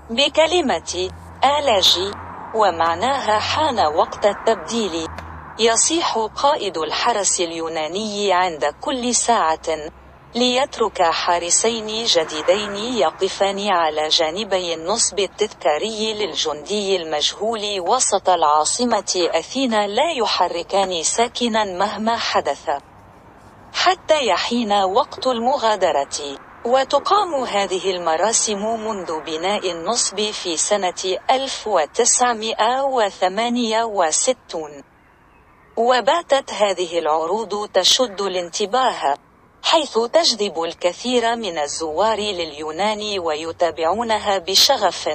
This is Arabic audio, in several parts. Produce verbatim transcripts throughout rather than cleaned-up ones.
بكلمة آلاجي، ومعناها حان وقت التبديل. يصيح قائد الحرس اليوناني عند كل ساعة ليترك حارسين جديدين يقفان على جانبي النصب التذكاري للجندي المجهول وسط العاصمة أثينا، لا يحركان ساكنا مهما حدث حتى يحين وقت المغادرة. وتقام هذه المراسم منذ بناء النصب في سنة ألف وتسعمائة وثمانية وستين. وباتت هذه العروض تشد الانتباه، حيث تجذب الكثير من الزوار لليونان ويتابعونها بشغف،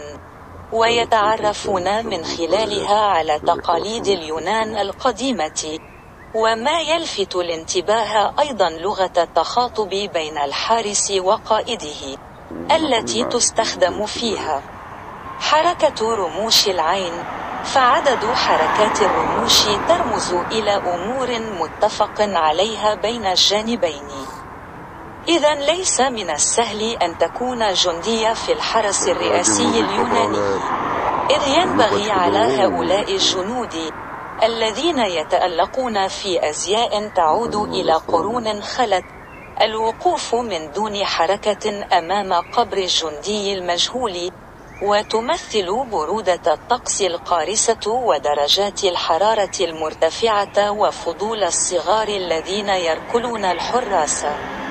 ويتعرفون من خلالها على تقاليد اليونان القديمة. وما يلفت الانتباه أيضا لغة التخاطب بين الحارس وقائده التي تستخدم فيها حركة رموش العين، فعدد حركات الرموش ترمز إلى أمور متفق عليها بين الجانبين. إذن ليس من السهل أن تكون جنديا في الحرس الرئاسي اليوناني، إذ ينبغي على هؤلاء الجنود الذين يتألقون في أزياء تعود إلى قرون خلت الوقوف من دون حركة أمام قبر الجندي المجهول، وتمثل برودة الطقس القارسة ودرجات الحرارة المرتفعة وفضول الصغار الذين يركلون الحراس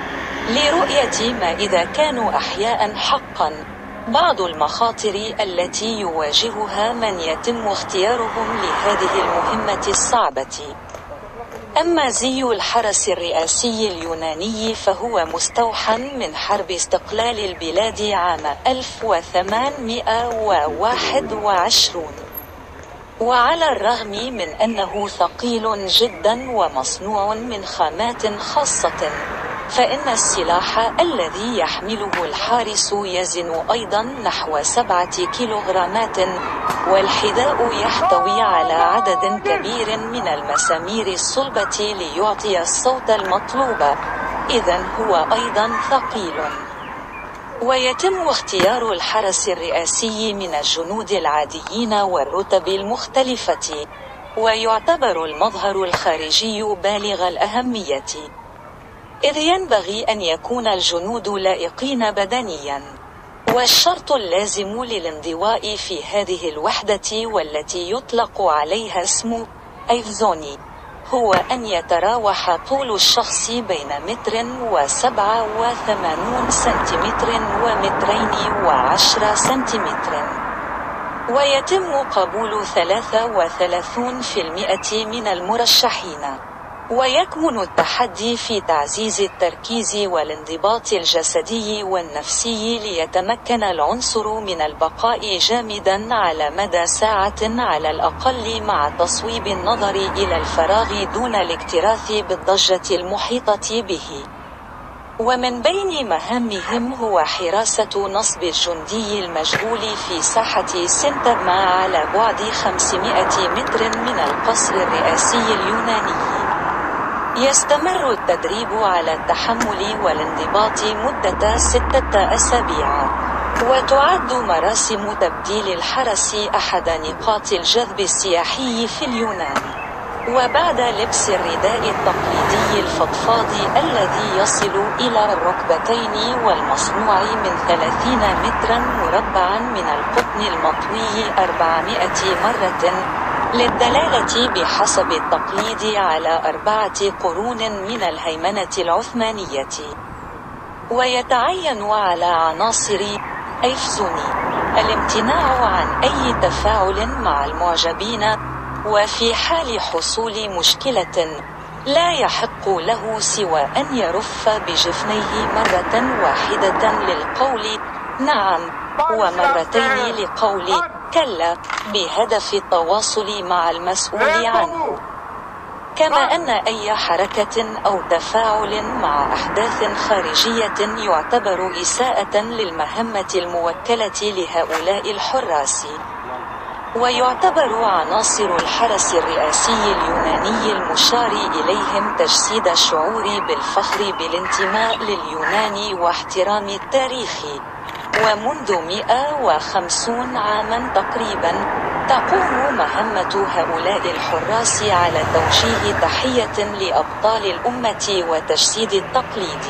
لرؤية ما إذا كانوا أحياء حقا. بعض المخاطر التي يواجهها من يتم اختيارهم لهذه المهمة الصعبة. أما زي الحرس الرئاسي اليوناني فهو مستوحى من حرب استقلال البلاد عام ألف وثمانمائة وواحد وعشرين، وعلى الرغم من أنه ثقيل جدا ومصنوع من خامات خاصة، فإن السلاح الذي يحمله الحارس يزن أيضا نحو سبعة كيلوغرامات، والحذاء يحتوي على عدد كبير من المسامير الصلبة ليعطي الصوت المطلوب، إذن هو أيضا ثقيل. ويتم اختيار الحرس الرئاسي من الجنود العاديين والرتب المختلفة، ويعتبر المظهر الخارجي بالغ الأهمية، إذ ينبغي أن يكون الجنود لائقين بدنيا. والشرط اللازم للانضواء في هذه الوحدة والتي يطلق عليها اسم أيفزوني هو أن يتراوح طول الشخص بين متر وسبعة وثمانون سنتيمتر ومترين وعشرة سنتيمتر. ويتم قبول ثلاثة وثلاثين بالمئة من المرشحين. ويكمن التحدي في تعزيز التركيز والانضباط الجسدي والنفسي ليتمكن العنصر من البقاء جامدا على مدى ساعة على الأقل، مع تصويب النظر إلى الفراغ دون الاكتراث بالضجة المحيطة به. ومن بين مهامهم هو حراسة نصب الجندي المجهول في ساحة سنترما على بعد خمسمائة متر من القصر الرئاسي اليوناني. يستمر التدريب على التحمل والانضباط مدة ستة أسابيع، وتعد مراسم تبديل الحرس أحد نقاط الجذب السياحي في اليونان. وبعد لبس الرداء التقليدي الفضفاض الذي يصل إلى الركبتين والمصنوع من ثلاثين مترا مربعا من القطن المطوي أربعمائة مرة للدلالة بحسب التقليد على أربعة قرون من الهيمنة العثمانية. ويتعين على عناصر أيفزوني الامتناع عن أي تفاعل مع المعجبين، وفي حال حصول مشكلة لا يحق له سوى أن يرف بجفنيه مرة واحدة للقول نعم ومرتين لقول كلا، بهدف التواصل مع المسؤول عنه. كما أن أي حركة أو تفاعل مع أحداث خارجية يعتبر إساءة للمهمة الموكلة لهؤلاء الحراس. ويعتبر عناصر الحرس الرئاسي اليوناني المشار إليهم تجسيد الشعور بالفخر بالانتماء لليونان واحترام التاريخ. ومنذ مئة وخمسين عاما تقريبا تقوم مهمة هؤلاء الحراس على توجيه تحية لأبطال الأمة وتجسيد التقليد.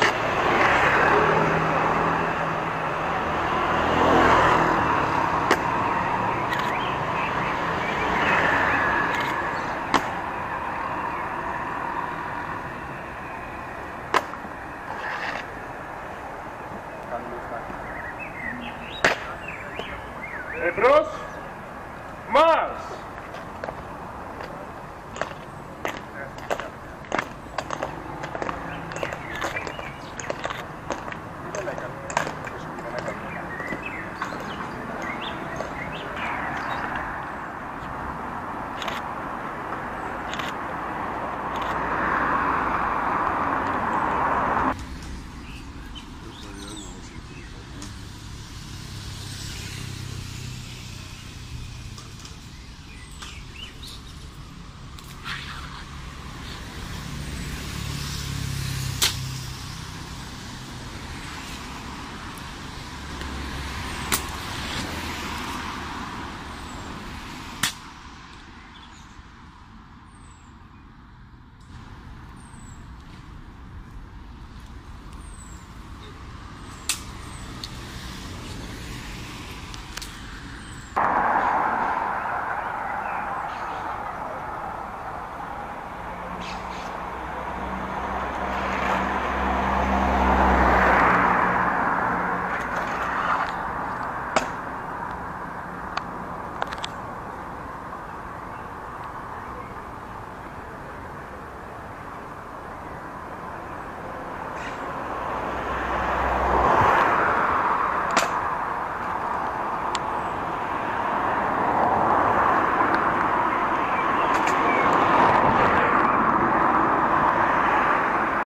Εμπρός, μάρς!